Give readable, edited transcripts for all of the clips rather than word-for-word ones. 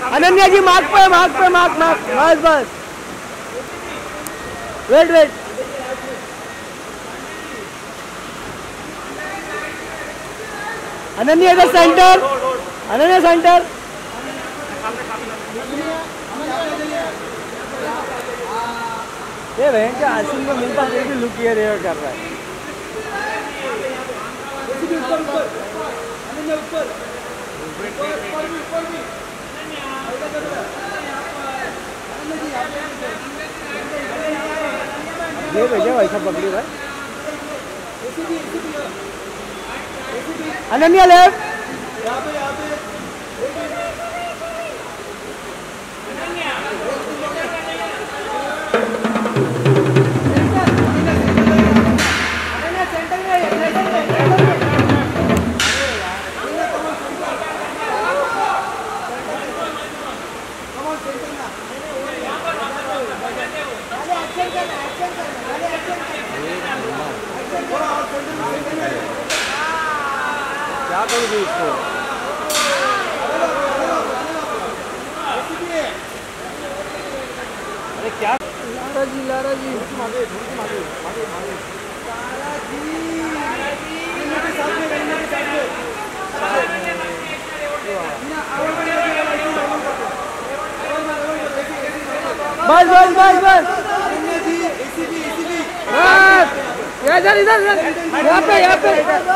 Ananya ji mark पे mark बस बस वेट अनन्या इधर सेंटर अनन्या सेंटर ये बहन क्या आसिम को मिलता फिर भी लुक ये कर रहा है। ये भेजा वैसा पकड़ी भाई अनन्या लेफ्ट क्या करोगे इसको? अरे क्या लारा जी लारा जी बस बस बस बस इधर इधर यहाँ पे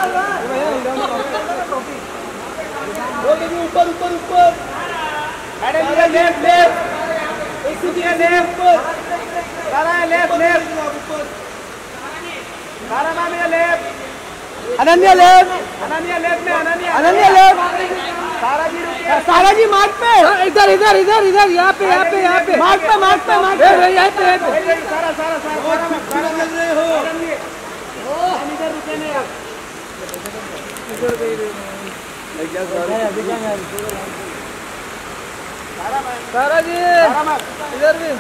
ऊपर ऊपर ऊपर madam left left ACB left Sara left left Sara ma'am ये लेफ्ट अनन्या लेफ्ट में अनन्या लेफ्ट सारा जी मार्क पे इधर इधर इधर इधर यहाँ पे मार्क पे यहाँ पे सारा लग रहे हो इधर रुके नहीं आप इधर सारा जी इधर भी